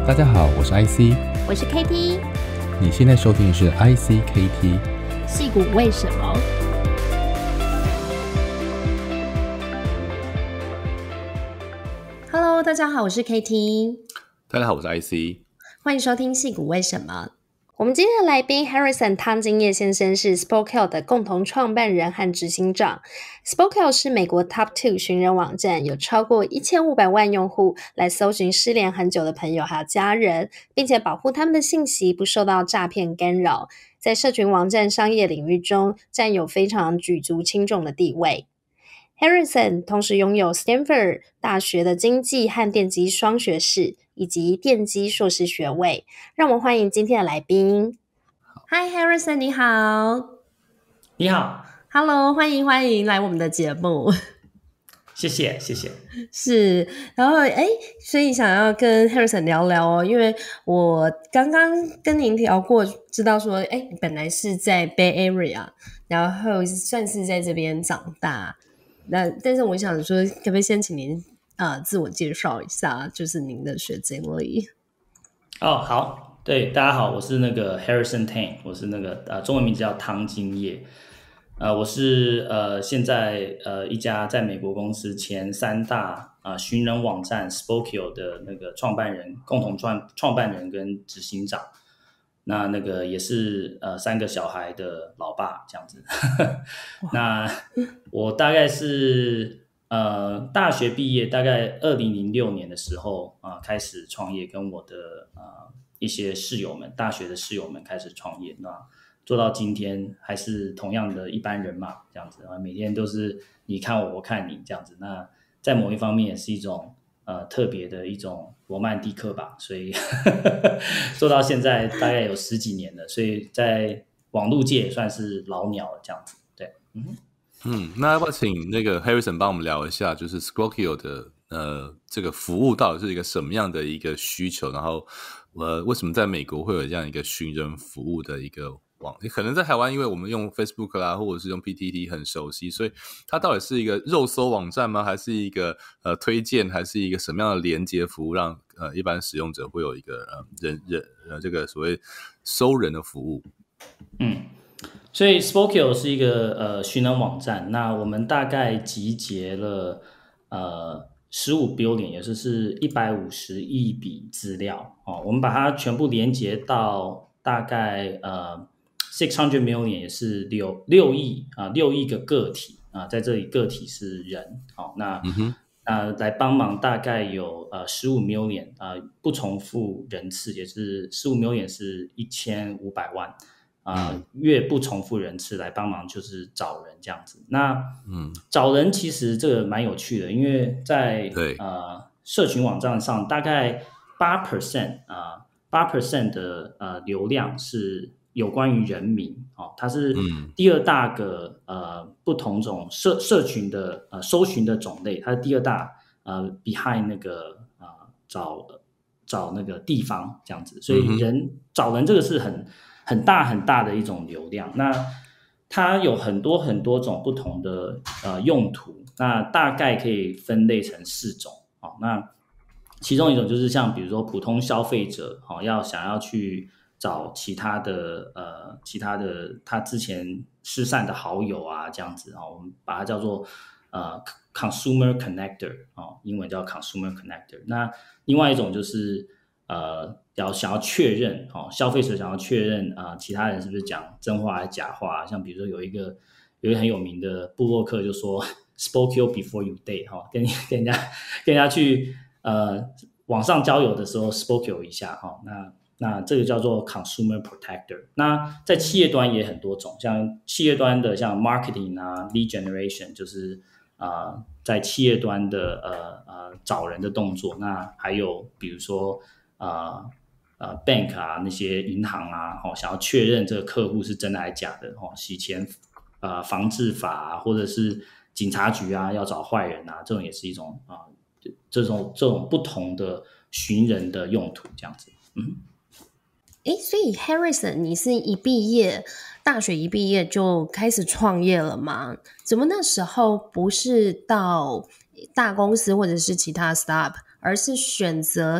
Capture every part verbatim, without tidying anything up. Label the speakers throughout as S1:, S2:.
S1: 大家好，我是 I C，
S2: 我是 K T，
S1: 你现在收听的是 I C K T
S2: 矽谷为什么。Hello， 大家好，我是 K T，
S1: 大家好，我是 I C，
S2: 欢迎收听矽谷为什么。我们今天的来宾 Harrison 汤金业先生是 Spokehill 的共同创办人和执行长。Spokehill 是美国 Top 二 寻人网站，有超过一千五百万用户来搜寻失联很久的朋友还有家人，并且保护他们的信息不受到诈骗干扰，在社群网站商业领域中占有非常举足轻重的地位。Harrison 同时拥有 Stanford 大学的经济和电机双学士以及电机硕士学位。让我们欢迎今天的来宾。Hi Harrison， 你好。
S3: 你好。
S2: Hello， 欢迎欢迎来我们的节目。
S3: 谢谢谢谢。
S2: 是，然后诶所以想要跟 Harrison 聊聊哦，因为我刚刚跟您聊过，知道说诶本来是在 Bay Area， 然后算是在这边长大。那但是我想说，可不可以先请您呃自我介绍一下，就是您的学经历？
S3: 哦，好，对，大家好，我是那个 Harrison Tang， 我是那个呃中文名字叫汤金业，呃，我是呃现在呃一家在美国公司前三大啊、呃、寻人网站 Spokehill 的那个创办人，共同创创办人跟执行长。那那个也是呃三个小孩的老爸这样子。那我大概是呃大学毕业，大概二零零六年的时候啊、呃、开始创业，跟我的呃一些室友们，大学的室友们开始创业。那做到今天还是同样的一般人嘛，这样子啊，每天都是你看我，我看你这样子。那在某一方面也是一种呃特别的一种罗曼蒂克吧，所以做到现在大概有十几年了，所以在网络界也算是老鸟了这样子。对，嗯
S1: 嗯，那要不要请那个 Harrison 帮我们聊一下，就是 Spokehill 的呃这个服务到底是一个什么样的一个需求，然后呃为什么在美国会有这样一个寻人服务的一个网，可能在台湾因为我们用 Facebook 啦或者是用 P T T 很熟悉，所以它到底是一个肉搜网站吗？还是一个呃推荐，还是一个什么样的连接服务，让呃一般使用者会有一个呃人人呃这个所谓搜人的服务？
S3: 嗯，所以 Spokehill 是一个呃寻人网站，那我们大概集结了呃十五 billion， 也就是一百五十亿笔资料哦，我们把它全部连接到大概呃六百 million， 也是六六亿啊六亿个个体啊，在这里个体是人，好、哦，那、嗯、那来帮忙大概有呃十五 million 啊、呃、不重复人次，也是十五 million 是一千五百万。啊、呃，越不重复人次来帮忙就是找人这样子。那嗯，找人其实这个蛮有趣的，因为在呃社群网站上，大概八 percent 啊八 percent 的呃流量是有关于人名哦，它是第二大个呃不同种社社群的呃搜寻的种类，它是第二大呃 behind 那个呃找找那个地方这样子，所以人、嗯、找人这个是很。很大很大的一种流量，那它有很多很多种不同的呃用途，那大概可以分类成四种。好、哦，那其中一种就是像比如说普通消费者，好、哦、要想要去找其他的呃其他的他之前失散的好友啊这样子啊、哦，我们把它叫做呃 consumer connector 哦，英文叫 consumer connector。那另外一种就是呃。要想要确认、哦、消费者想要确认、呃、其他人是不是讲真话还是假话，像比如说有一个有一个很有名的部落客就说 Spokehill before you date、哦、跟, 跟人家跟人家去呃网上交友的时候 Spokehill 一下、哦、那那这个叫做 consumer protector。 那在企业端也很多种，像企业端的像 marketing 啊 lead generation 就是呃在企业端的呃呃找人的动作，那还有比如说呃呃 bank 啊那些银行啊、哦、想要确认这个客户是真的还是假的、哦、洗钱呃防治法、啊、或者是警察局啊要找坏人啊，这种也是一种啊、呃、这种这种不同的寻人的用途这样子。嗯，
S2: 诶，所以 Harrison 你是一毕业大学一毕业就开始创业了吗？怎么那时候不是到大公司或者是其他 startup， 而是选择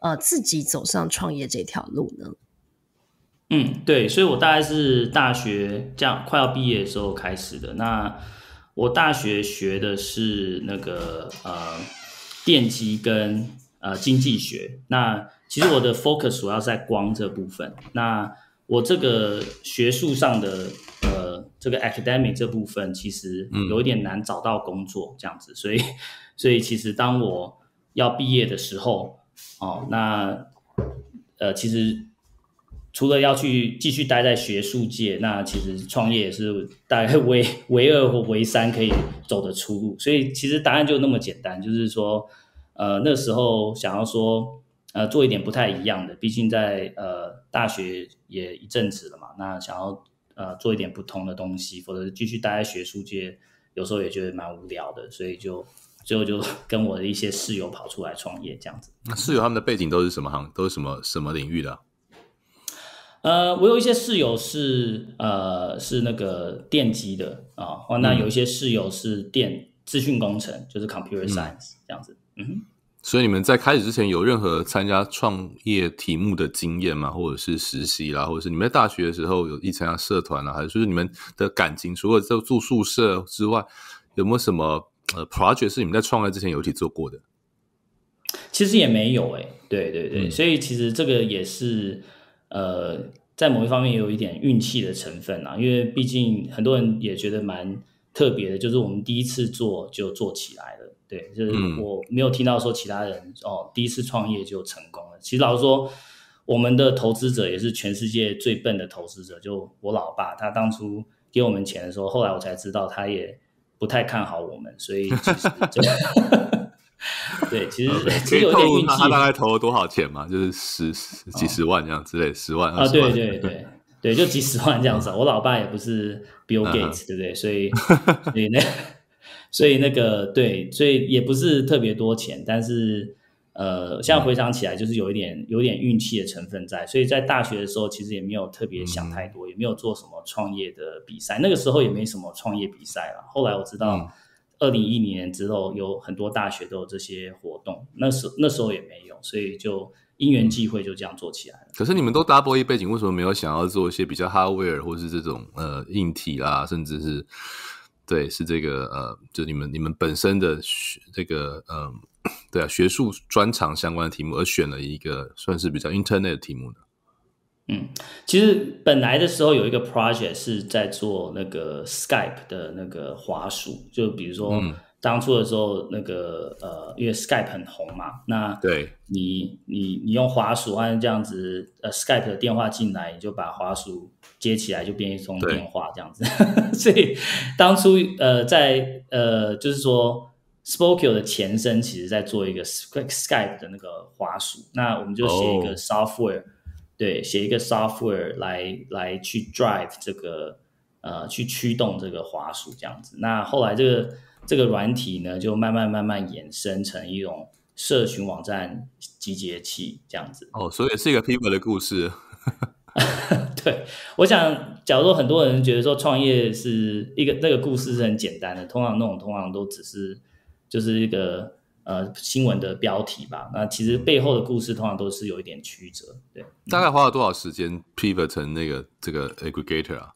S2: 呃自己走上创业这条路呢？
S3: 嗯，对，所以我大概是大学这样快要毕业的时候开始的。那我大学学的是那个呃电机跟呃经济学。那其实我的 focus 主要在光这部分。那我这个学术上的呃这个 academic 这部分，其实有一点难找到工作这样子。所以所以其实当我要毕业的时候，哦，那呃其实。除了要去继续待在学术界，那其实创业也是大概唯唯二或唯三可以走的出路。所以其实答案就那么简单，就是说，呃，那时候想要说，呃，做一点不太一样的，毕竟在呃大学也一阵子了嘛，那想要呃做一点不同的东西，否则继续待在学术界，有时候也觉得蛮无聊的，所以就最后就跟我的一些室友跑出来创业这样子。
S1: 那室友他们的背景都是什么行？都是什么什么领域的啊？
S3: 呃，我有一些室友是呃是那个电机的啊、哦，那有一些室友是电资讯工程，就是 computer science、嗯、这样子。嗯哼。
S1: 所以你们在开始之前有任何参加创业题目的经验吗？或者是实习啦，或者是你们在大学的时候有一参加社团啦，还是就是你们的感情除了在住宿舍之外，有没有什么呃 project 是你们在创业之前有一起做过的？
S3: 其实也没有诶、欸，对对对、嗯，所以其实这个也是。呃，在某一方面也有一点运气的成分啊，因为毕竟很多人也觉得蛮特别的，就是我们第一次做就做起来了，对，就是我没有听到说其他人哦第一次创业就成功了。其实老实说，我们的投资者也是全世界最笨的投资者，就我老爸，他当初给我们钱的时候，后来我才知道他也不太看好我们，所以其实就对，其实、okay, 其实有一点运气。
S1: 他大概投了多少钱嘛？就是十十几十万这样之类，哦、十万
S3: 啊，对对对对，就几十万这样子、啊。我老爸也不是 Bill Gates，、嗯、对不对？所以所以那所以那个对，所以也不是特别多钱，但是呃，现在回想起来，就是有一点有一点运气的成分在。所以在大学的时候，其实也没有特别想太多，嗯、也没有做什么创业的比赛。那个时候也没什么创业比赛了。后来我知道。嗯二零一零年之后，有很多大学都有这些活动，那时那时候也没有，所以就因缘际会就这样做起来了。
S1: 可是你们都 double E 背景，为什么没有想要做一些比较 hardware 或是这种呃硬体啦，甚至是对是这个呃，就你们你们本身的这个呃对啊学术专长相关的题目，而选了一个算是比较 internet 的题目呢？
S3: 嗯，其实本来的时候有一个 project 是在做那个 Skype 的那个滑鼠，就比如说当初的时候那个呃，因为 Skype 很红嘛，那
S1: 对
S3: 你你你用滑鼠按这样子呃 Skype 的电话进来，你就把滑鼠接起来就变一通电话这样子，所以当初呃在呃就是说 Spokeo 的前身其实在做一个 Skype 的那个滑鼠，那我们就写一个 software。Oh.对，写一个 software 来来去 drive 这个呃，去驱动这个滑鼠这样子。那后来这个这个软体呢，就慢慢慢慢衍生成一种社群网站集结器这样子。
S1: 哦，所以是一个 pivot 的故事。
S3: 对，我想，假如说很多人觉得说创业是一个那个故事是很简单的，通常那种通常都只是就是一个。呃，新闻的标题吧，那其实背后的故事通常都是有一点曲折，对。
S1: 大概花了多少时间 pivot 成那个这个 aggregator 啊？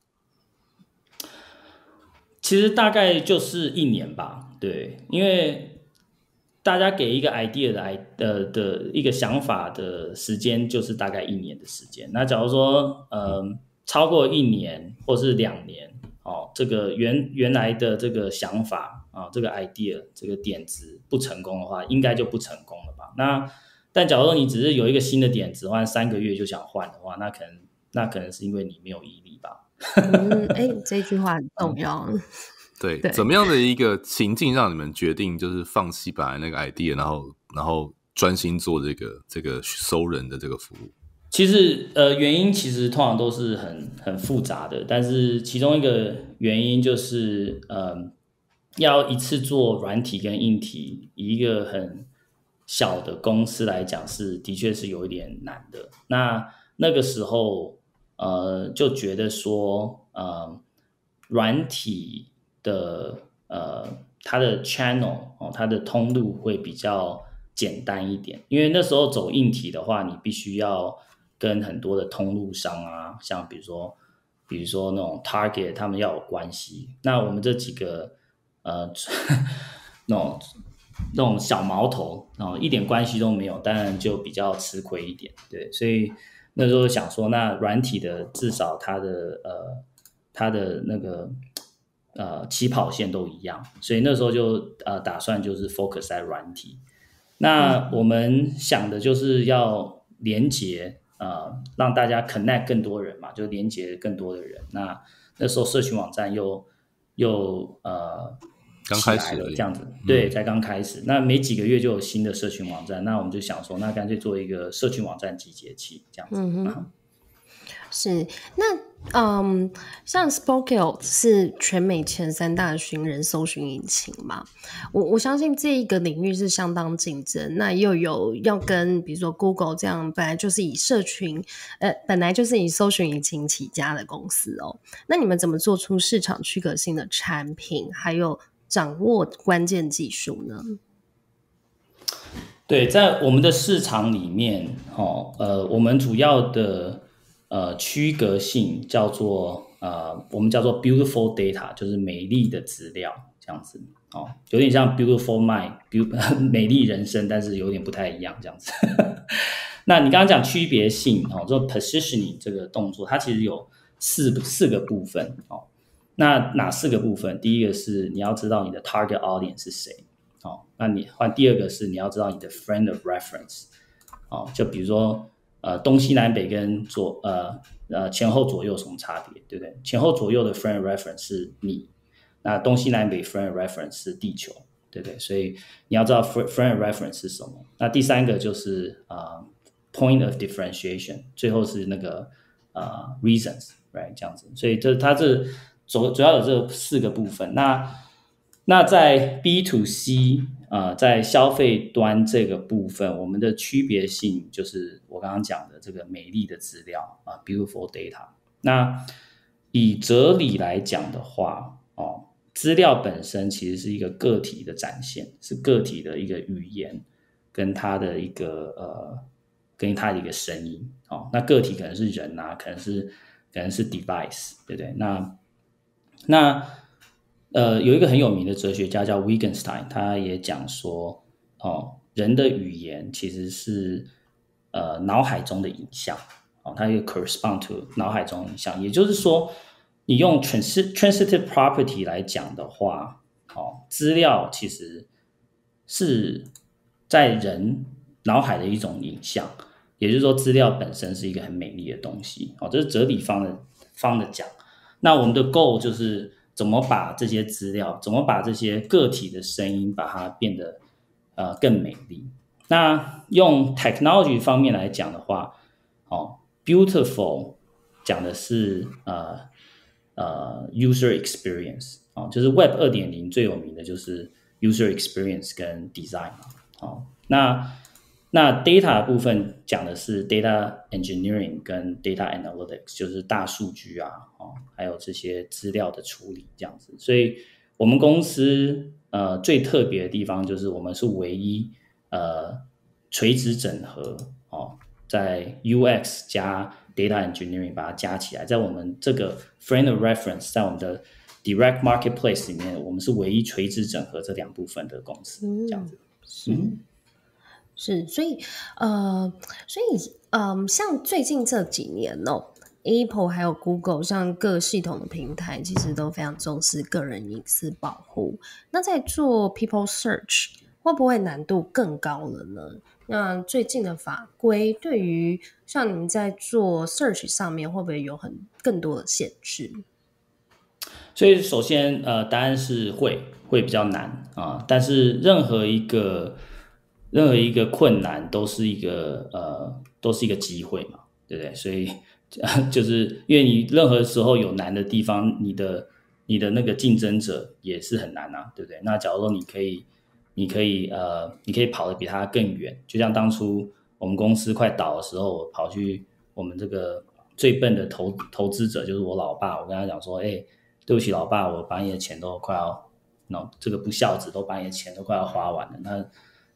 S3: 其实大概就是一年吧，对，因为大家给一个 idea 的 idea 的的一个想法的时间就是大概一年的时间。那假如说呃超过一年或是两年，哦，这个原原来的这个想法。啊，这个 idea 这个点子不成功的话，应该就不成功了吧？那但假如说你只是有一个新的点子，换三个月就想换的话，那可能那可能是因为你没有毅力吧？
S2: 嗯，哎，这句话很重要。嗯、
S1: 对, 对，怎么样的一个情境让你们决定就是放弃本来那个 idea， 然后然后专心做这个这个收人的这个服务？
S3: 其实呃，原因其实通常都是很很复杂的，但是其中一个原因就是呃。要一次做软体跟硬体，以一个很小的公司来讲是的确是有一点难的。那那个时候呃就觉得说呃软体的呃它的 channel 哦它的通路会比较简单一点，因为那时候走硬体的话，你必须要跟很多的通路商啊，像比如说比如说那种 Target 他们要有关系，那我们这几个呃那种那种小毛头啊、哦，一点关系都没有，当然就比较吃亏一点，对，所以那时候想说，那软体的至少它的呃它的那个呃起跑线都一样，所以那时候就呃打算就是 focus 在软体。那我们想的就是要连结呃让大家 connect 更多人嘛，就连结更多的人。那那时候社群网站又又呃
S1: 刚开始
S3: 了这样子，对，才刚开始。那没几个月就有新的社群网站，那我们就想说，那干脆做一个社群网站集结器这样子。
S2: 嗯哼，是那嗯，像 Spokeio 是全美前三大寻人搜寻引擎嘛，我我相信这一个领域是相当竞争，那又有要跟比如说 Google 这样本来就是以社群呃本来就是以搜寻引擎起家的公司哦，那你们怎么做出市场区隔性的产品，还有掌握关键技术呢？
S3: 对，在我们的市场里面，哦，呃，我们主要的呃区隔性叫做呃，我们叫做 beautiful data， 就是美丽的资料这样子，哦，有点像 beautiful mind， 美丽人生，但是有点不太一样这样子。那你刚刚讲区别性，哦，做 positioning 这个动作，它其实有四四个部分，哦，那哪四个部分？第一个是你要知道你的 target audience 是谁。哦，那你换第二个是你要知道你的 frame of reference， 哦，就比如说呃东西南北跟左呃呃前后左右有什么差别，对不对？前后左右的 frame of reference 是你，那东西南北 frame of reference 是地球，对不对？所以你要知道 frame of reference 是什么。那第三个就是呃 point of differentiation， 最后是那个呃 reasons，right 这样子。所以这它这主主要有这四个部分。那那在 B to C 呃，在消费端这个部分，我们的区别性就是我刚刚讲的这个美丽的资料啊 ，beautiful data。那以哲理来讲的话，哦，资料本身其实是一个个体的展现，是个体的一个语言跟它的一个呃，跟它的一个声音。哦，那个体可能是人啊，可能是可能是 device， 对不对？那那呃，有一个很有名的哲学家叫 Wittgenstein， 他也讲说，哦，人的语言其实是呃脑海中的影像，哦，它有 correspond to 脑海中的影像，也就是说，你用 trans transitive property 来讲的话，哦，资料其实是在人脑海的一种影像，也就是说，资料本身是一个很美丽的东西，哦，这是哲理方的方的讲。那我们的 goal 就是怎么把这些资料，怎么把这些个体的声音，把它变得呃更美丽。那用 technology 方面来讲的话，哦 ，beautiful 讲的是呃呃 user experience， 哦，就是 Web 二点零 最有名的就是 user experience 跟 design 嘛，哦，那那 data 的部分讲的是 data engineering 跟 data analytics， 就是大数据啊，哦，还有这些资料的处理这样子。所以我们公司呃最特别的地方就是我们是唯一呃垂直整合，哦，在 U X 加 data engineering 把它加起来，在我们这个 frame of reference， 在我们的 direct marketplace 里面，我们是唯一垂直整合这两部分的公司，这样子。
S2: 嗯，是，所以呃，所以嗯、呃，像最近这几年哦 ，Apple 还有 Google 像各系统的平台，其实都非常重视个人隐私保护。那在做 People Search 会不会难度更高了呢？那最近的法规对于像你们在做 Search 上面，会不会有很更多的限制？
S3: 所以首先呃，答案是会会比较难啊，但是任何一个任何一个困难都是一个呃都是一个机会嘛，对不对？所以就是因为你任何时候有难的地方，你的你的那个竞争者也是很难啊，对不对？那假如说你可以你可以呃你可以跑得比他更远，就像当初我们公司快倒的时候，我跑去我们这个最笨的投投资者就是我老爸，我跟他讲说，哎，对不起老爸，我把你的钱都快要，no, 这个不孝子都把你的钱都快要花完了，那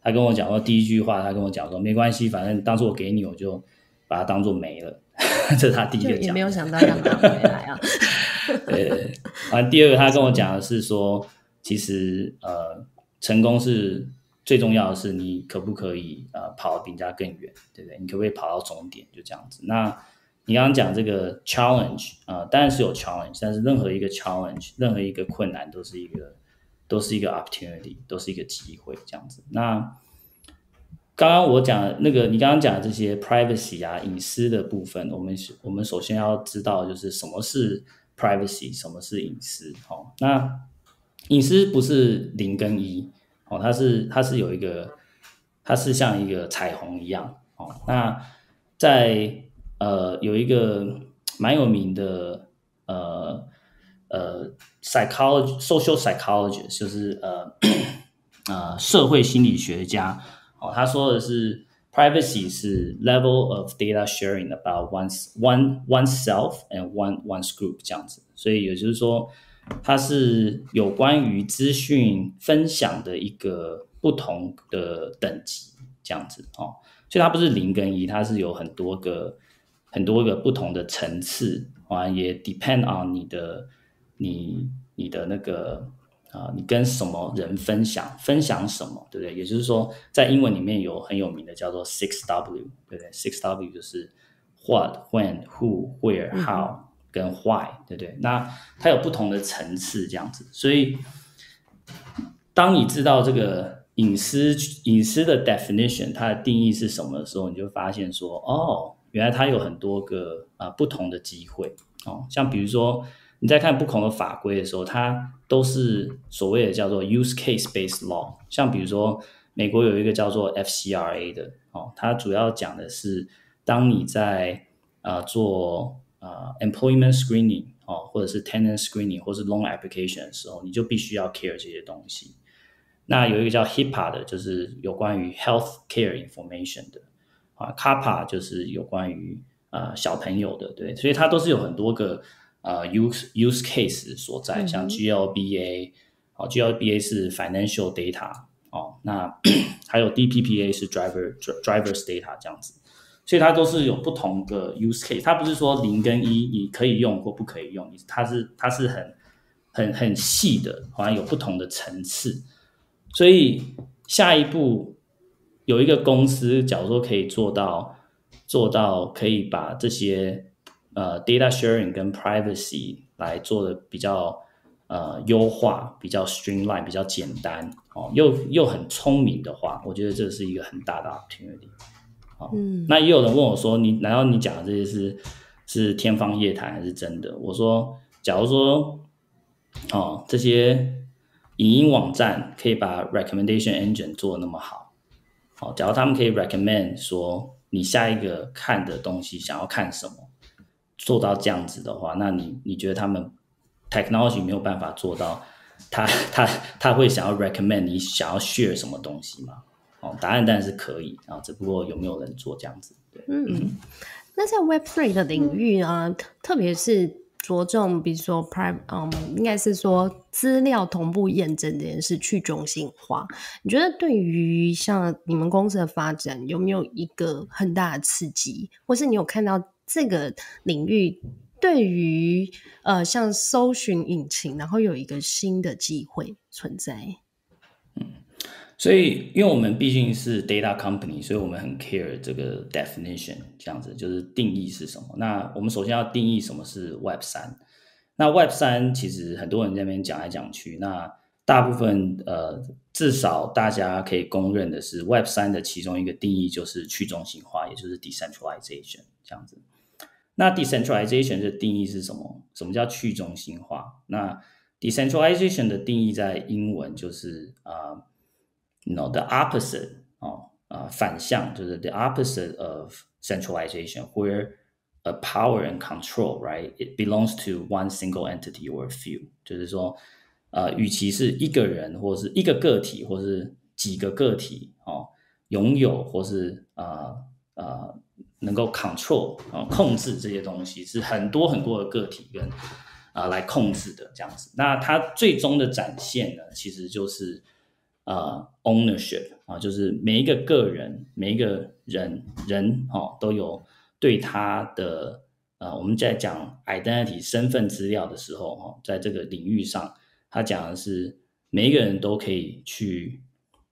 S3: 他跟我讲说第一句话，他跟我讲说没关系，反正当初我给你，我就把它当做没了。这是他第一个讲的，
S2: 也没有想到要拿回来啊。
S3: 对，完第二个他跟我讲的是说，其实呃，成功是最重要的是你可不可以呃跑得比人家更远，对不对？你可不可以跑到终点？就这样子。那你刚刚讲这个 challenge 啊、呃，当然是有 challenge， 但是任何一个 challenge， 任何一个困难都是一个都是一个 opportunity， 都是一个机会，这样子。那刚刚我讲的那个，你刚刚讲的这些 privacy 啊、隐私的部分，我们我们首先要知道就是什么是 privacy， 什么是隐私。哦，那隐私不是零跟一，哦，它是它是有一个，它是像一个彩虹一样。哦，那在呃有一个蛮有名的呃呃 psychology social psychologist， 就是呃呃社会心理学家。哦，他说的是 privacy 是 level of data sharing about one's one oneself and one one's group 这样子，所以也就是说，它是有关于资讯分享的一个不同的等级这样子哦，所以它不是零跟一，它是有很多个很多个不同的层次啊，也 depend on 你的你你的那个。啊、呃，你跟什么人分享，分享什么，对不对？也就是说，在英文里面有很有名的叫做 six W， 对不对 ？six W 就是 what、when、who、where、how 跟 why， 对不对？那它有不同的层次，这样子。所以，当你知道这个隐私隐私的 definition， 它的定义是什么的时候，你就发现说，哦，原来它有很多个啊、呃、不同的机会哦，像比如说。你在看不同的法规的时候，它都是所谓的叫做 use case based law。像比如说，美国有一个叫做 F C R A 的，哦，它主要讲的是，当你在呃做呃 employment screening 哦，或者是 tenant screening 或是 loan application 的时候，你就必须要 care 这些东西。那有一个叫 H I P A 的，就是有关于 health care information 的啊 ，C A P A 就是有关于呃小朋友的，对，所以它都是有很多个。呃 use use case 所在，像 G L B A， 哦 ，G L B A 是 financial data， 哦，那还有 D P P A 是 driver drivers data 这样子，所以它都是有不同的 use case， 它不是说零跟一你可以用或不可以用，它是它是很很很细的，好像有不同的层次，所以下一步有一个公司，假如说可以做到做到可以把这些。呃 ，data sharing 跟 privacy 来做的比较呃优化，比较 streamline， 比较简单哦，又又很聪明的话，我觉得这是一个很大的 opportunity。哦，嗯，那也有人问我说，你难道你讲的这些是是天方夜谭还是真的？我说，假如说哦这些影音网站可以把 recommendation engine 做得那么好，哦，假如他们可以 recommend 说你下一个看的东西想要看什么。做到这样子的话，那你你觉得他们 technology 没有办法做到，他他他会想要 recommend 你想要 share 什么东西吗？哦，答案当然是可以啊，只不过有没有人做这样子？对，
S2: 嗯，那在 Web 三 的领域啊，嗯、特别是着重，比如说 private， 嗯，应该是说资料同步验证这件事去中心化，你觉得对于像你们公司的发展有没有一个很大的刺激，或是你有看到？这个领域对于呃像搜寻引擎，然后有一个新的机会存在。
S3: 嗯，所以因为我们毕竟是 data company， 所以我们很 care 这个 definition， 这样子就是定义是什么。那我们首先要定义什么是 Web 三。那 Web 三其实很多人在那边讲来讲去，那大部分呃至少大家可以公认的是 Web 三 的其中一个定义就是去中心化，也就是 decentralization 这样子。那 decentralization 的定义是什么？什么叫去中心化？那 decentralization 的定义在英文就是呃 you know, the opposite 哦，呃反向就是 the opposite of centralization, where a power and control, right? It belongs to one single entity or a few. 就是说，呃，与其是一个人或是一个个体，或是几个个体哦拥有，或是呃呃。能够 control 啊、呃、控制这些东西是很多很多的个体跟啊、呃、来控制的这样子。那它最终的展现呢，其实就是呃 ownership 啊，就是每一个个人每一个人人哦都有对他的呃我们在讲 identity 身份资料的时候哦，在这个领域上，他讲的是每一个人都可以去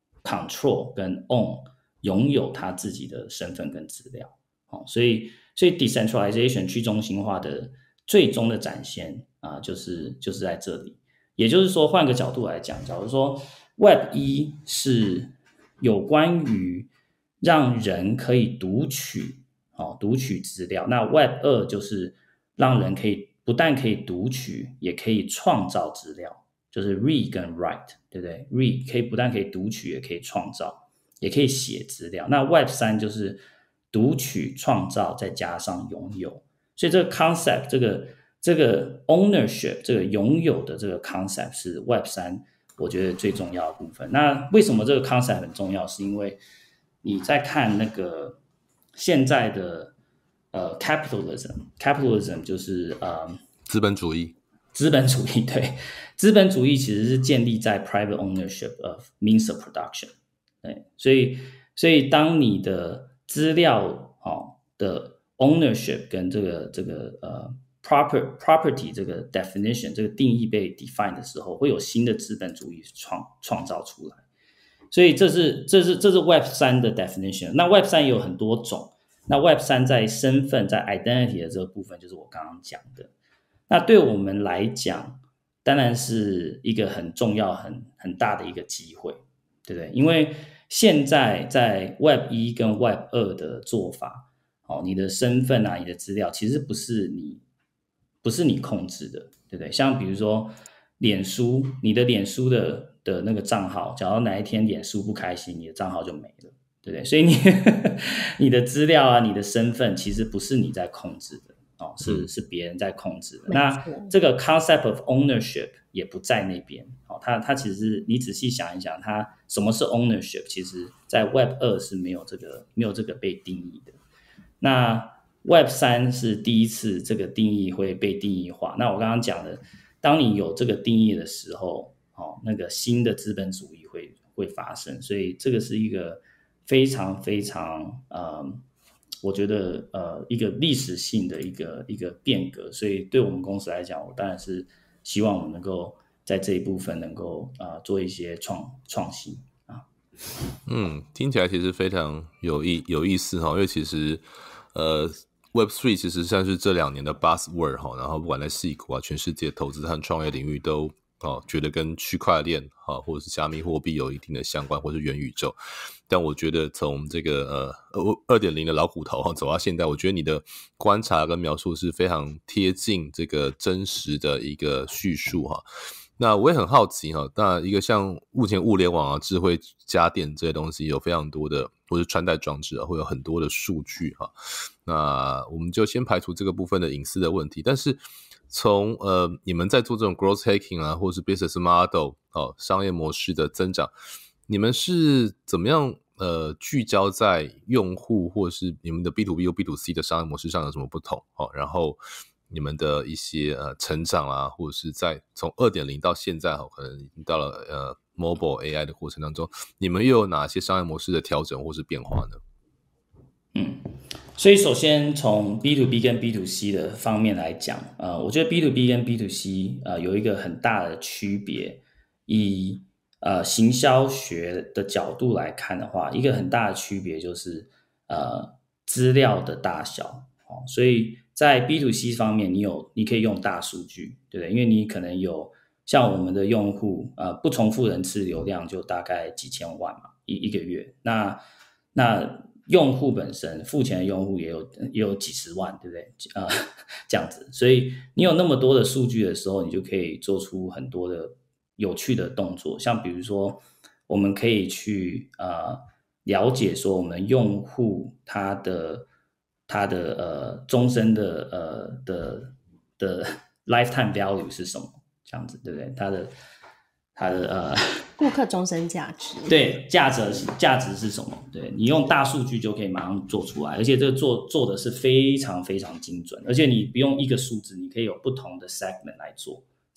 S3: control 跟 own 拥有他自己的身份跟资料。哦，所以所以 decentralization 去中心化的最终的展现啊、呃，就是就是在这里。也就是说，换个角度来讲，假如说 Web 一是有关于让人可以读取哦读取资料，那 Web 二就是让人可以不但可以读取，也可以创造资料，就是 read 跟 write， 对不对 ？read 可以不但可以读取，也可以创造，也可以写资料。那 Web 三就是读取、创造，再加上拥有，所以这个 concept， 这个这个 ownership， 这个拥有的这个 concept 是 Web 三我觉得最重要的部分。那为什么这个 concept 很重要？是因为你在看那个现在的呃 capitalism，capitalism 就是呃
S1: 资本主义，
S3: 资本主义对，资本主义其实是建立在 private ownership of means of production， 对，所以所以当你的资料、哦、的 ownership 跟这个这个呃 proper property 这个 definition 这个定义被 define 的时候，会有新的资本主义创创造出来。所以这是这是这是 Web 三的 definition。那 Web 三也有很多种。那 Web 三在身份在 identity 的这个部分，就是我刚刚讲的。那对我们来讲，当然是一个很重要、很很大的一个机会，对不对？因为现在在 Web 一跟 Web 二的做法，哦，你的身份啊，你的资料其实不是你不是你控制的，对不对？像比如说脸书，你的脸书的的那个账号，假如哪一天脸书不开心，你的账号就没了，对不对？所以你你的资料啊，你的身份其实不是你在控制的。哦，是是别人在控制的。那这个 concept of ownership 也不在那边。哦，它它其实你仔细想一想，它什么是 ownership？ 其实在 Web 二是没有这个没有这个被定义的。那 Web 三是第一次这个定义会被定义化。那我刚刚讲的，当你有这个定义的时候，哦，那个新的资本主义会会发生。所以这个是一个非常非常嗯。我觉得呃一个历史性的一个一个变革，所以对我们公司来讲，我当然是希望我们能够在这一部分能够啊、呃、做一些创创新啊。
S1: 嗯，听起来其实非常有意有意思哈，因为其实呃 Web 三 其实算是这两年的 buzzword 哈，然后不管在矽谷啊，全世界投资和创业领域都哦觉得跟区块链啊或者是加密货币有一定的相关，或是元宇宙。但我觉得从这个呃 二点零 的老骨头走到现在，我觉得你的观察跟描述是非常贴近这个真实的一个叙述哈。那我也很好奇哈，那一个像目前物联网啊、智慧家电这些东西有非常多的，或是穿戴装置啊，会有很多的数据哈。那我们就先排除这个部分的隐私的问题，但是从呃你们在做这种 growth hacking 啊，或是 business model 哦商业模式的增长。你们是怎么样呃聚焦在用户或是你们的 B to B 或 B to C 的商业模式上有什么不同？哦，然后你们的一些呃成长啊，或者是在从 二点零 到现在，哦，可能已经到了呃 mobile A I 的过程当中，你们又有哪些商业模式的调整或是变化呢？
S3: 嗯，所以首先从 B to B 跟 B to C 的方面来讲，呃，我觉得 B to B 跟 B to C 呃有一个很大的区别，以呃，行销学的角度来看的话，一个很大的区别就是呃资料的大小，哦，所以在 B to C 方面，你有你可以用大数据，对不对？因为你可能有像我们的用户，呃，不重复人次流量就大概几千万嘛，一一个月。那那用户本身付钱的用户也有也有几十万，对不对？呃，这样子，所以你有那么多的数据的时候，你就可以做出很多的有趣的动作，像比如说，我们可以去呃了解说我们用户他的他的呃终身的呃的的 lifetime value 是什么，这样子对不对？他的他的呃
S2: 顾客终身价值，
S3: 对，价值价值是什么？对，你用大数据就可以马上做出来，而且这个做做的是非常非常精准，而且你不用一个数字，你可以有不同的 segment 来做。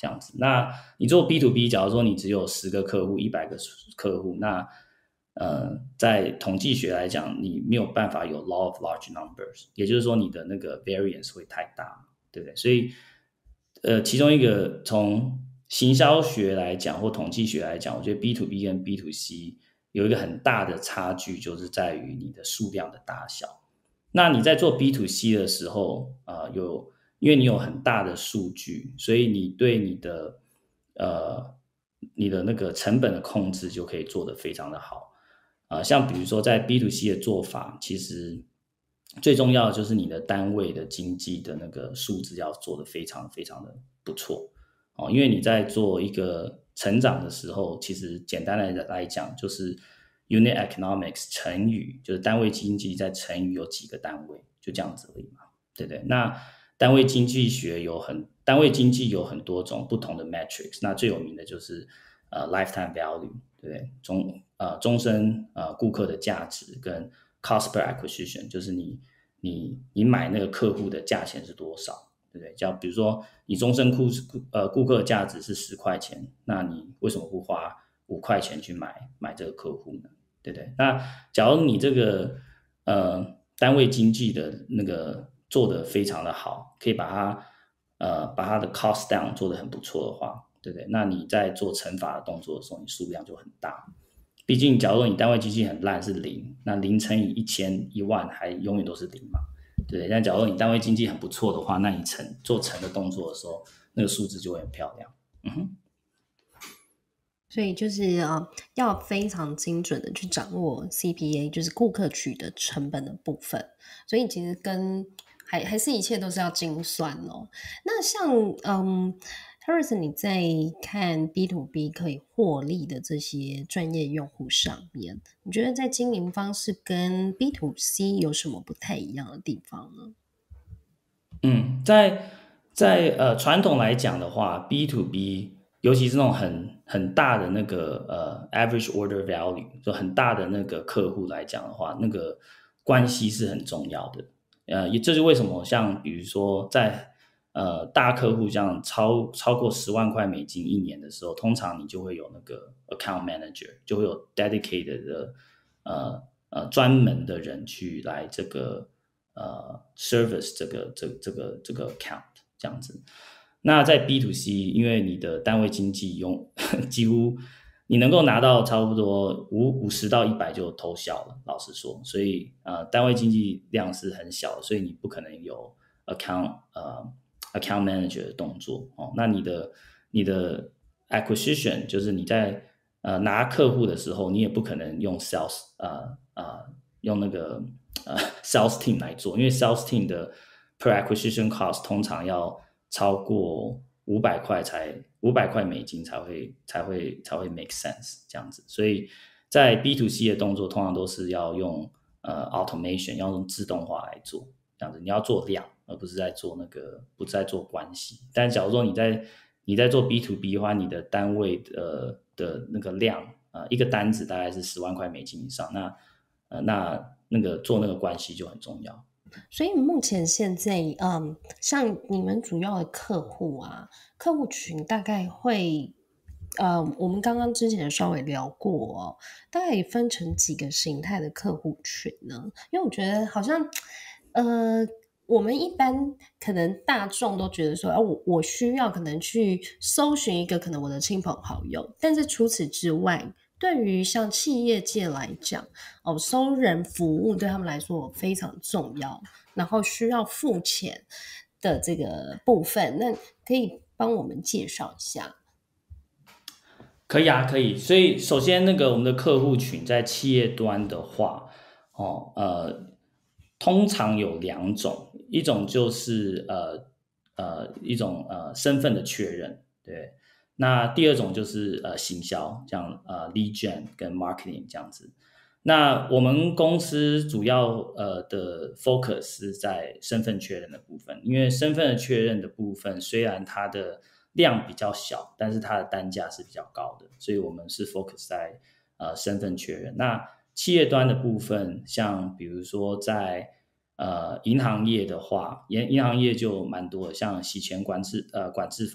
S3: 这样子。那你做 B to B， 假如说你只有十个客户、一百个客户，那呃，在统计学来讲，你没有办法有 law of large numbers， 也就是说你的那个 variance 会太大，对不对？所以，呃，其中一个从行销学来讲或统计学来讲，我觉得 B to B 跟 B to C 有一个很大的差距，就是在于你的数量的大小。那你在做 B to C 的时候，呃，有因为你有很大的数据，所以你对你的呃你的那个成本的控制就可以做得非常的好。呃，像比如说在 B to C 的做法，其实最重要的就是你的单位的经济的那个数字要做得非常非常的不错哦，因为你在做一个成长的时候，其实简单的来讲就是 unit economics 乘以就是单位经济再乘以有几个单位，就这样子而已嘛，对不对？那单位经济学有很单位经济有很多种不同的 metrics， 那最有名的就是呃 lifetime value， 对不对？终呃终身呃顾客的价值跟 cost per acquisition， 就是你你你买那个客户的价钱是多少，对不对？像比如说你终身顾呃顾客的价值是十块钱，那你为什么不花五块钱去买买这个客户呢？对不对？那假如你这个呃单位经济的那个做得非常的好，可以把它呃把它的 cost down 做得很不错的话，对不对？那你在做乘法的动作的时候，你数量就很大。毕竟假如说你单位经济很烂是零，那零乘以一千一万还永远都是零嘛，对不对？但假如说你单位经济很不错的话，那你乘做乘的动作的时候，那个数字就会很漂亮。嗯哼。
S2: 所以就是呃，要非常精准的去掌握 C P A， 就是顾客取得成本的部分。所以其实跟还还是一切都是要精算哦。那像嗯 ，Harrison， 你在看 B to B 可以获利的这些专业用户上面，你觉得在经营方式跟 B to C 有什么不太一样的地方呢？
S3: 嗯，在在呃传统来讲的话 ，B to B。尤其是那种很很大的那个呃 average order value， 就很大的那个客户来讲的话，那个关系是很重要的。呃，也这是为什么像比如说在呃大客户这样超超过十万块美金一年的时候，通常你就会有那个 account manager， 就会有 dedicated 的呃呃专门的人去来这个呃 service 这个这这个这个 account 这样子。那在 B to C， 因为你的单位经济用几乎你能够拿到差不多五十到一百就偷笑了，老实说，所以呃单位经济量是很小的，所以你不可能有 account 呃 account manager 的动作哦。那你的你的 acquisition 就是你在呃拿客户的时候，你也不可能用 sales 呃呃用那个呃 sales team 来做，因为 sales team 的 per acquisition cost 通常要超过五百块才五百块美金才会才会才会 make sense 这样子，所以在 B to C 的动作通常都是要用呃 automation， 要用自动化来做这样子，你要做量，而不是在做那个不是在做关系。但假如说你在你在做 B to B 的话，你的单位的的那个量呃一个单子大概是十万块美金以上，那呃那那个做那个关系就很重要。
S2: 所以目前现在，嗯，像你们主要的客户啊，客户群大概会，呃，我们刚刚之前稍微聊过哦，大概也分成几个形态的客户群呢？因为我觉得好像，呃，我们一般可能大众都觉得说，啊，我我需要可能去搜寻一个可能我的亲朋好友，但是除此之外，对于像企业界来讲，哦，收人服务对他们来说非常重要，然后需要付钱的这个部分，那可以帮我们介绍一下？
S3: 可以啊，可以。所以首先那个我们的客户群在企业端的话，哦，呃，通常有两种，一种就是呃呃一种呃身份的确认，对。那第二种就是呃行销，像呃 lead gen 跟 marketing 这样子。那我们公司主要呃的 focus 是在身份确认的部分，因为身份的确认的部分虽然它的量比较小，但是它的单价是比较高的，所以我们是 focus 在呃身份确认。那企业端的部分，像比如说在呃银行业的话，银银行业就蛮多的，像洗钱管制呃管制法。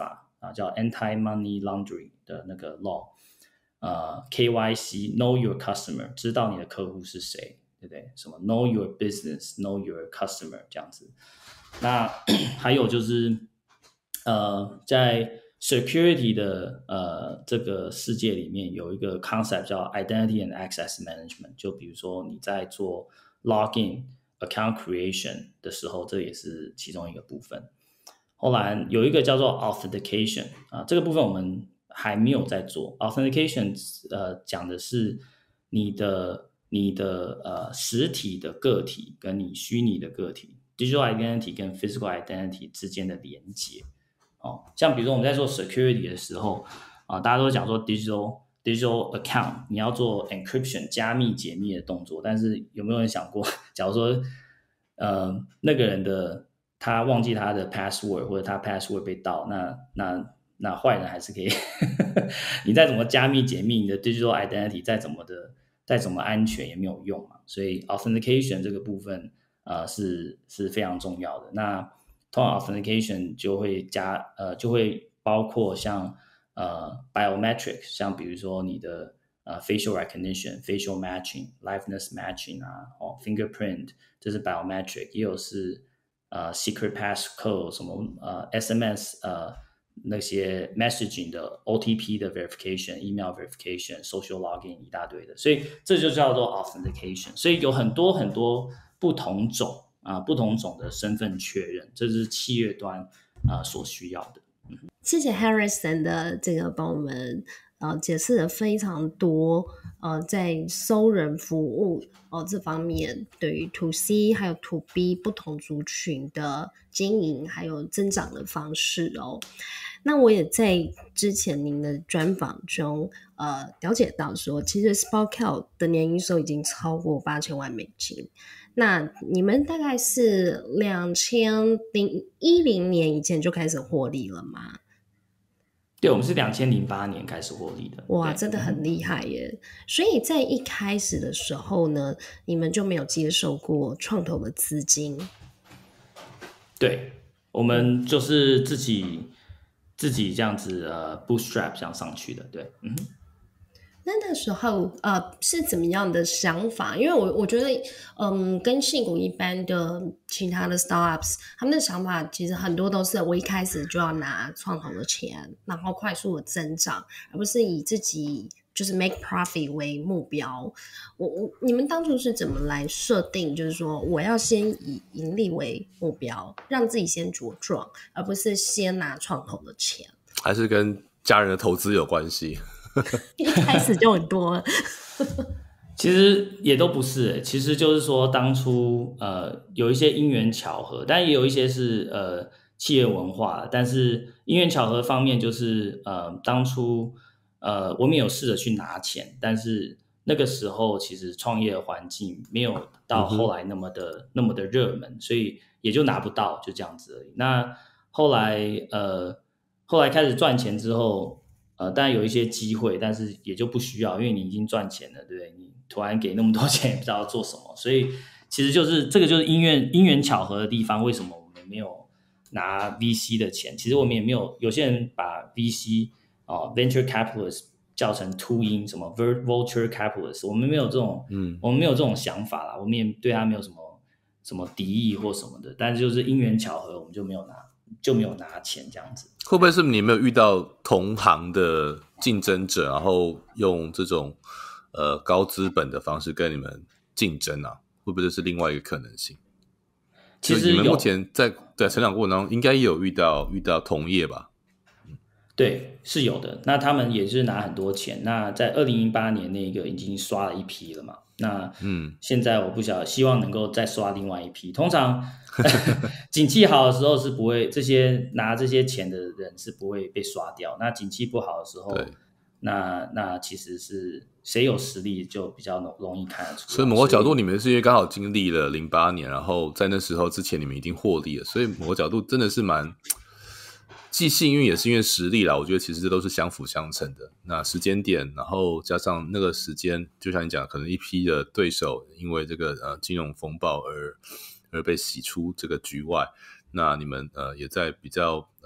S3: 啊，叫 Anti-Money Laundering 的那个 law， 呃 K Y C Know Your Customer， 知道你的客户是谁，对不对？什么 Know Your Business Know Your Customer 这样子。那还有就是呃在 security 的呃这个世界里面有一个 concept 叫 Identity and Access Management， 就比如说你在做 login、account creation 的时候，这也是其中一个部分。后来有一个叫做 authentication 啊，这个部分我们还没有在做。authentication 呃讲的是你的你的呃实体的个体跟你虚拟的个体 digital identity 跟 physical identity 之间的连结。哦，像比如说我们在做 security 的时候啊，大家都讲说 digital digital account 你要做 encryption 加密解密的动作，但是有没有人想过，假如说呃那个人的他忘记他的 password 或者他 password 被盗，那那那坏人还是可以你再怎么加密解密，你的 digital identity 再怎么的再怎么安全也没有用嘛。所以 authentication 这个部分呃是是非常重要的。那通常 authentication 就会加呃就会包括像呃 biometric， 像比如说你的呃 facial recognition、facial matching、liveness matching 啊，哦 fingerprint， 这是 biometric， 也有是呃 secret passcode 什么呃 S M S 呃那些 messaging 的 O T P 的 verification、email verification、social login 一大堆的，所以这就叫做 authentication。所以有很多很多不同种啊、呃、不同种的身份确认，这是企业端啊、呃、所需要的。嗯、
S2: 谢谢 Harrison 的这个帮我们呃解释了非常多呃在收人服务哦、呃、这方面对于 to C 还有 to B 不同族群的经营还有增长的方式哦。那我也在之前您的专访中呃了解到说，其实 Spokehouse 的年营收已经超过八千万美金。那你们大概是两千一零年以前就开始获利了吗？
S3: 对，我们是两千零八年开始获利的。
S2: 哇，真的很厉害耶！所以在一开始的时候呢，你们就没有接受过创投的资金？
S3: 对，我们就是自己自己这样子呃 bootstrap 这样上去的。对，嗯哼。
S2: 那那时候呃是怎么样的想法？因为我我觉得嗯跟矽谷一般的其他的 startups 他们的想法其实很多都是我一开始就要拿创投的钱，然后快速的增长，而不是以自己就是 make profit 为目标。我我你们当初是怎么来设定，就是说我要先以盈利为目标，让自己先茁壮，而不是先拿创投的钱？
S1: 还是跟家人的投资有关系？
S2: 一开始就很多了
S3: 其实也都不是、欸、其实就是说当初呃有一些因缘巧合，但也有一些是呃企业文化，但是因缘巧合方面就是呃当初呃我们有试着去拿钱，但是那个时候其实创业环境没有到后来那么的、嗯、那么的热门，所以也就拿不到，就这样子而已。那后来呃后来开始赚钱之后，呃，当然有一些机会，但是也就不需要，因为你已经赚钱了，对不对？你突然给那么多钱，也不知道做什么，所以其实就是这个就是因缘因缘巧合的地方。为什么我们没有拿 V C 的钱？其实我们也没有，有些人把 V C 哦、呃、venture capitalist 叫成秃鹰，什么 vulture capitalist， 我们没有这种，嗯，我们没有这种想法啦，我们也对他没有什么什么敌意或什么的，但是就是因缘巧合，我们就没有拿。就没有拿钱这样子。
S1: 会不会是你没有遇到同行的竞争者，然后用这种呃高资本的方式跟你们竞争啊？会不会这是另外一个可能性？
S3: 其实
S1: 你们目前在在成长过程当中，应该也有遇到遇到同业吧？
S3: 对，是有的。那他们也是拿很多钱。那在二零一八年那个已经刷了一批了嘛？那嗯，现在我不晓得，希望能够再刷另外一批。通常景气好的时候是不会，这些拿这些钱的人是不会被刷掉。那景气不好的时候，那那其实是谁有实力就比较容易看得出来。
S1: 所以某个角度，你们是因为刚好经历了零八年，然后在那时候之前你们已经获利了，所以某个角度真的是蛮。既幸运也是因为实力啦，我觉得其实这都是相辅相成的。那时间点，然后加上那个时间，就像你讲，可能一批的对手因为这个呃金融风暴而而被洗出这个局外，那你们呃也在比较呃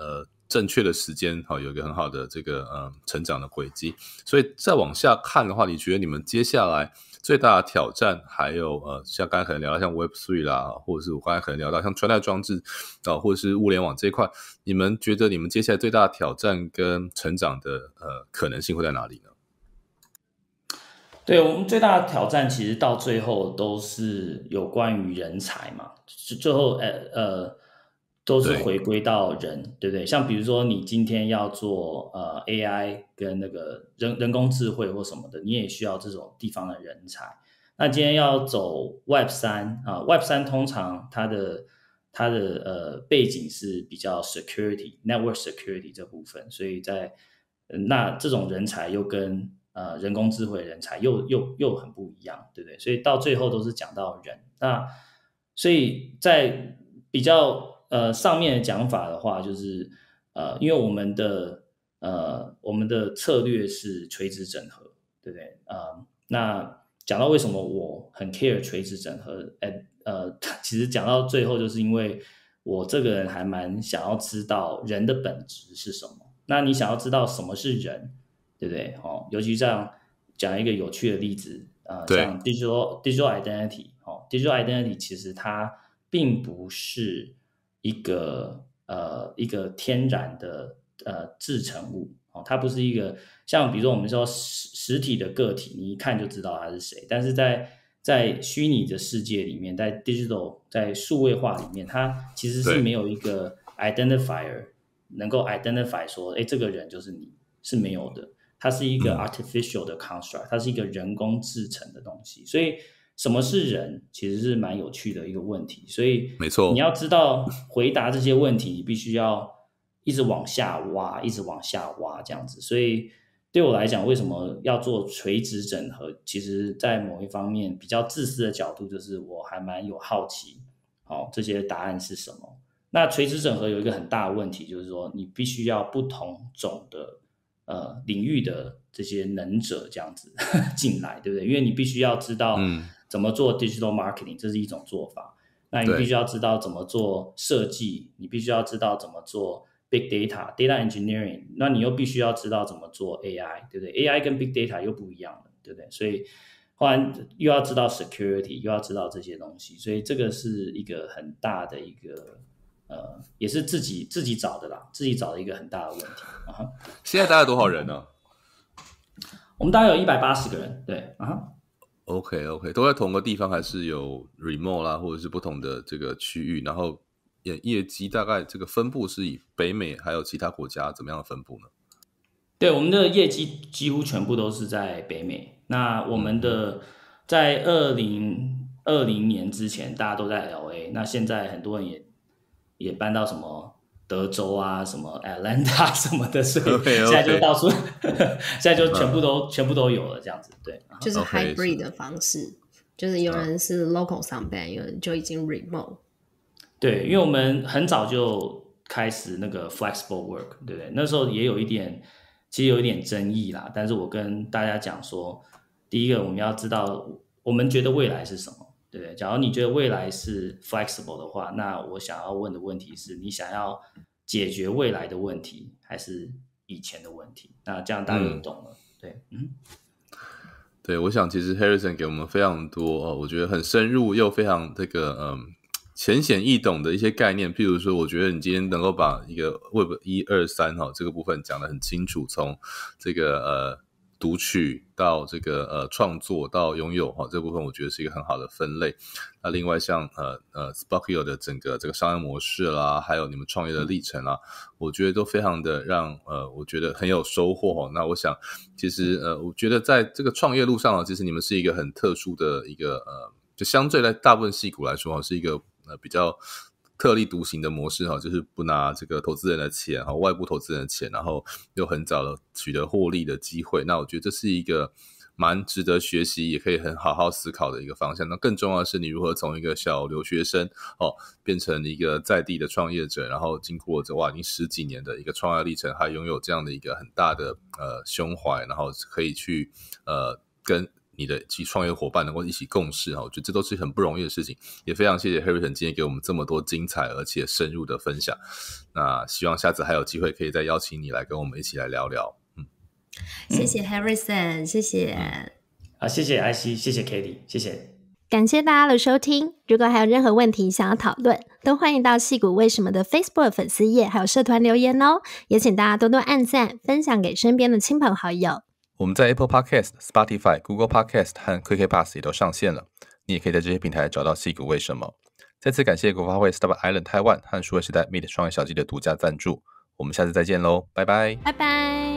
S1: 正确的时间好有一个很好的这个呃成长的轨迹。所以再往下看的话，你觉得你们接下来最大的挑战还有呃像刚才可能聊到像 Web 三 啦，或者是我刚才可能聊到像穿戴装置啊、呃，或者是物联网这一块，你们觉得你们接下来最大的挑战跟成长的呃可能性会在哪里呢？
S3: 对，我们最大的挑战其实到最后都是有关于人才嘛，最后呃呃都是回归到人， 对, 对不对？像比如说你今天要做呃 A I 跟那个人人工智慧或什么的，你也需要这种地方的人才。那今天要走 Web 三 啊 ，Web 三通常它的它的呃背景是比较 security network security 这部分，所以在、呃、那这种人才又跟呃人工智慧人才又又又很不一样，对不对？所以到最后都是讲到人。那所以在比较呃上面的讲法的话，就是呃因为我们的呃我们的策略是垂直整合，对不对？呃那讲到为什么我很 care 垂直整合，呃，其实讲到最后，就是因为我这个人还蛮想要知道人的本质是什么。那你想要知道什么是人，对不对？哦，尤其像讲一个有趣的例子，呃，像 digital digital identity， 哦 ，digital identity 其实它并不是一个呃一个天然的呃制成物。哦，它不是一个像比如说我们说实实体的个体，你一看就知道他是谁，但是在在虚拟的世界里面，在 digital 在数位化里面，它其实是没有一个 identifier 能够 identify 说，哎，这个人就是你，是没有的。它是一个 artificial 的 construct， 它是一个人工制成的东西。所以什么是人，其实是蛮有趣的一个问题。所以
S1: 没错，
S3: 你要知道回答这些问题，你必须要一直往下挖，一直往下挖这样子。所以对我来讲，为什么要做垂直整合？其实在某一方面比较自私的角度，就是我还蛮有好奇，哦，这些答案是什么？那垂直整合有一个很大的问题，就是说你必须要不同种的呃领域的这些能者这样子进来，对不对？因为你必须要知道怎么做 digital marketing，、嗯、这是一种做法。那你必须要知道怎么做设计，你必须要知道怎么做Big Data, Data Engineering， 那你又必须要知道怎么做 A I， 对不对？ A I 跟 Big Data 又不一样了，对不对？所以后来又要知道 Security， 又要知道这些东西，所以这个是一个很大的一个呃，也是自己自己找的啦，自己找的一个很大的问题。啊、
S1: 现在大概多少人呢？
S3: 我们大概有一百八十个人，对啊。
S1: OK OK， 都在同个地方，还是有 remote 啦，或者是不同的这个区域，然后业绩大概这个分布是以北美还有其他国家怎么样的分布呢？
S3: 对，我们的业绩几乎全部都是在北美。那我们的在二零二零年之前，大家都在 L A， 那现在很多人也也搬到什么德州啊，什么 Atlanta 什么的，所以现在就到处， okay, okay. 现在就全部都、嗯、全部都有了这样子，对，
S2: 就是 hybrid 的方式，就是有人是 local 上班，有人就已经 remote。
S3: 对，因为我们很早就开始那个 flexible work， 对不对？那时候也有一点，其实有一点争议啦。但是我跟大家讲说，第一个我们要知道，我们觉得未来是什么，对不对？假如你觉得未来是 flexible 的话，那我想要问的问题是，你想要解决未来的问题，还是以前的问题？那这样大家就懂了，嗯、对，嗯。
S1: 对，我想其实 Harrison 给我们非常多、哦、我觉得很深入又非常这个嗯。浅显易懂的一些概念，譬如说我觉得你今天能够把一个 Web 一二三、哦、这个部分讲得很清楚，从这个呃读取到这个呃创作到拥有、哦、这个部分我觉得是一个很好的分类。那另外像呃呃 Spokeo 的整个这个商业模式啦，还有你们创业的历程啦，我觉得都非常的让呃我觉得很有收获、哦、那我想其实呃我觉得在这个创业路上、哦、其实你们是一个很特殊的一个呃就相对在大部分矽谷来说、哦、是一个呃，比较特立独行的模式哈，就是不拿这个投资人的钱哈，外部投资人的钱，然后又很早的取得获利的机会。那我觉得这是一个蛮值得学习，也可以很好好思考的一个方向。那更重要的是，你如何从一个小留学生哦，变成一个在地的创业者，然后经过这哇，已经十几年的一个创业历程，还拥有这样的一个很大的呃胸怀，然后可以去呃跟。 你的其创业伙伴能够一起共事，我觉得这都是很不容易的事情。也非常谢谢 Harrison 今天给我们这么多精彩而且深入的分享。那希望下次还有机会可以再邀请你来跟我们一起来聊聊。嗯，
S2: 谢谢 Harrison， 谢谢。
S3: 嗯啊，谢谢艾希，谢谢 Katie， 谢谢。
S2: 感谢大家的收听。如果还有任何问题想要讨论，都欢迎到矽谷为什么的 Facebook 粉丝页还有社团留言哦。也请大家多多按赞，分享给身边的亲朋好友。
S1: 我们在 Apple Podcast、Spotify、Google Podcast 和 K K Bus 也都上线了，你也可以在这些平台找到矽谷为什么。再次感谢国发会 Startup Island 台湾和数位时代 Meet 创业小记的独家赞助。我们下次再见喽，拜拜，
S2: 拜拜。